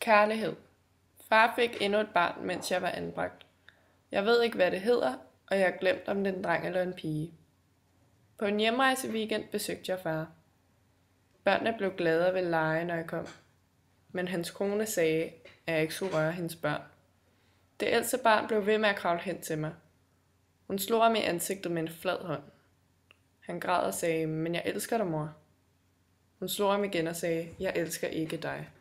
Kærlighed. Far fik endnu et barn, mens jeg var anbragt. Jeg ved ikke, hvad det hedder, og jeg har glemt, om det er en dreng eller en pige. På en hjemrejseweekend besøgte jeg far. Børnene blev glade og ville lege, når jeg kom. Men hans kone sagde, at jeg ikke skulle røre hendes børn. Det ældste barn blev ved med at kravle hen til mig. Hun slog ham i ansigtet med en flad hånd. Han græd og sagde, men jeg elsker dig, mor. Hun slog ham igen og sagde, jeg elsker ikke dig.